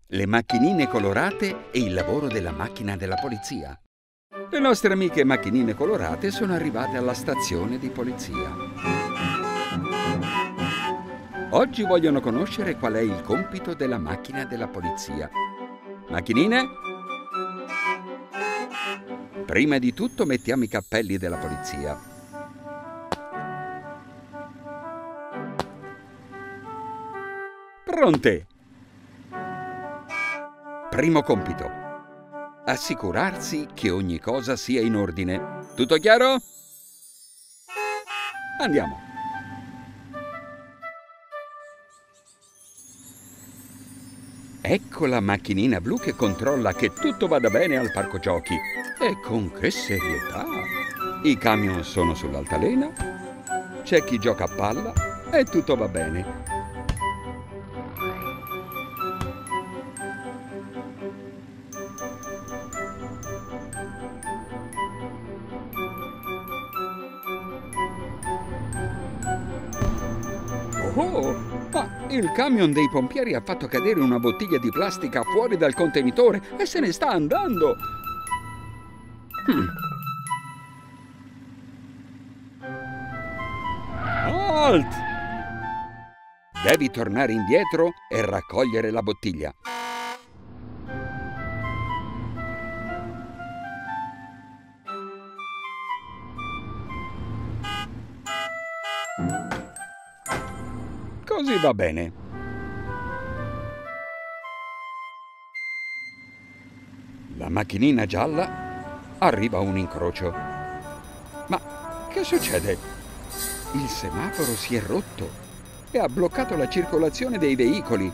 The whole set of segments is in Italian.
le macchinine colorate e il lavoro della macchina della polizia. Le nostre amiche macchinine colorate sono arrivate alla stazione di polizia. Oggi vogliono conoscere qual è il compito della macchina della polizia. Macchinine? Prima di tutto mettiamo i cappelli della polizia. Pronte! Primo compito: assicurarsi che ogni cosa sia in ordine. Tutto chiaro? Andiamo! Ecco la macchinina blu che controlla che tutto vada bene al parco giochi. E con che serietà! I camion sono sull'altalena, c'è chi gioca a palla e tutto va bene. Oh, ma il camion dei pompieri ha fatto cadere una bottiglia di plastica fuori dal contenitore e se ne sta andando. Halt! Devi tornare indietro e raccogliere la bottiglia. Così va bene. La macchinina gialla arriva a un incrocio. Ma che succede? Il semaforo si è rotto e ha bloccato la circolazione dei veicoli.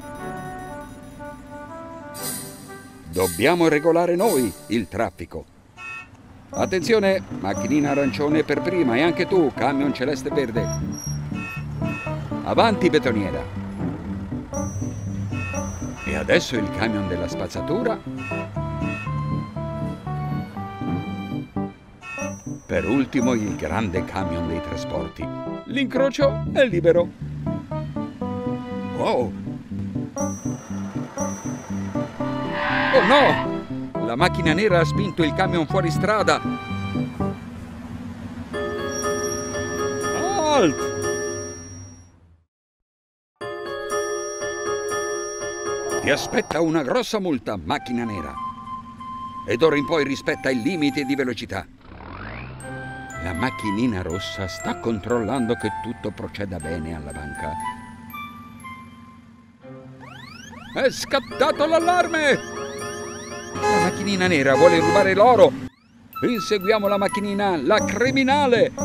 Dobbiamo regolare noi il traffico. Attenzione, macchinina arancione per prima e anche tu, camion celeste verde. Avanti, betoniera! E adesso il camion della spazzatura. Per ultimo il grande camion dei trasporti. L'incrocio è libero. Wow! Oh no! La macchina nera ha spinto il camion fuori strada. Halt! Ti aspetta una grossa multa, macchina nera. Ed ora in poi rispetta il limite di velocità. La macchinina rossa sta controllando che tutto proceda bene alla banca. È scattato l'allarme! La macchinina nera vuole rubare l'oro. Inseguiamo la macchinina, la criminale!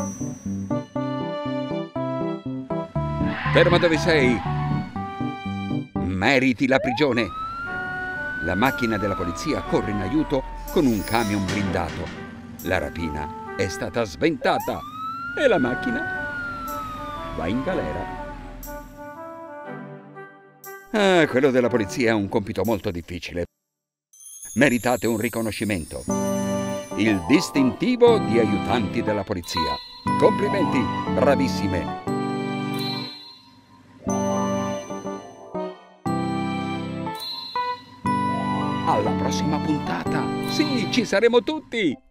Ferma dove sei! Meriti la prigione! La macchina della polizia corre in aiuto con un camion blindato. La rapina è stata sventata e la macchina va in galera. Quello della polizia è un compito molto difficile. Meritate un riconoscimento. Il distintivo di aiutanti della polizia. Complimenti, bravissime! Alla prossima puntata! Sì, ci saremo tutti!